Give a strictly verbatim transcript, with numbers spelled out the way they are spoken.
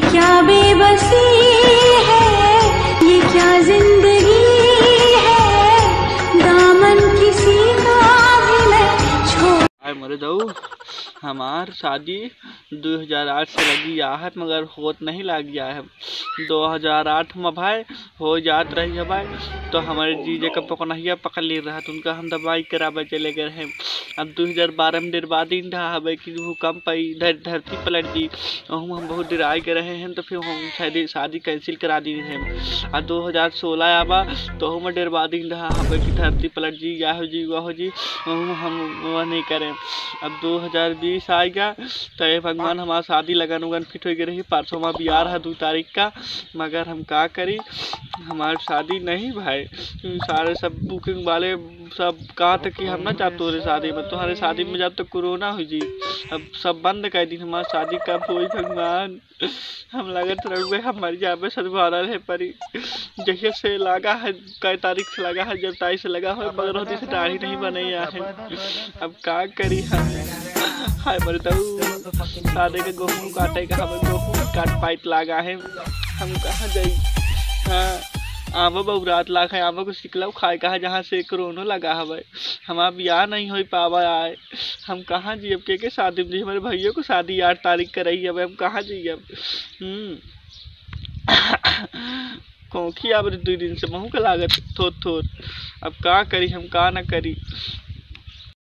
क्या बेबसी है, ये क्या जिंदगी है, दामन किसी का भी मैं छोड़। मरे दऊ हमार शादी दो हज़ार आठ से लगी आहत मगर होत नहीं लग गया है। दो हज़ार आठ में भाई हो जात रही है भाई, तो हमारे जीजे का पकनहिया पकड़ ले रहा तो उनका हम दवाई करावे चले गए हैं। अब दो हज़ार बारह में निर्बादी रहा है कि भूकंप आई धरती पलट दी, हम बहुत देर आए के रहे हैं तो फिर हम शादी शादी कैंसिल करा दी है। और दो हज़ार सोलह आवा तो हम निर्बादी रहा है कि धरती पलट जी या हो जी वह जी हम वह नहीं करें। अब दो हज़ार बीस आएगा तो ये भगवान हमारा शादी लगन उगन फिट हो गई रही। परसों में बियाह है दो तारीख का, मगर हम का करी हमारी शादी नहीं भाई। सारे सब बुकिंग वाले सब कहा था कि हम ना जाते तुम्हारे शादी में, तुम्हारे शादी में जब तक तो कोरोना हो जी। अब सब बंद कर दी, हमारी शादी कब हुई भगवान। हम लगत रहुए हमारी जाबे सदभावना है परी जैसे से लगा है कई तारीख से लगा है, जब तारीख से लगा हो मगर होती से दाढ़ी नहीं बने है। अब का करी हम हाय मरे दऊ शादी के गेहूँ काटे का हमें गेहूँ काट पाइट लगा है, हम कहाँ जाई। हाँ आमो बहुरात लाख है, आमो को सिकलाऊ खाए कहा जहाँ से कोरोना लगा है भाई। हमारा ब्याह नहीं हो पावा आए, हम कहाँ जी अब के के शादी में हमारे भैया को शादी आठ तारीख कर रही है भाई, हम कहाँ जी अब। हम्म कौखी अब दो दिन से महू का लागत थोड़ थोड़। अब का करी हम का ना करी।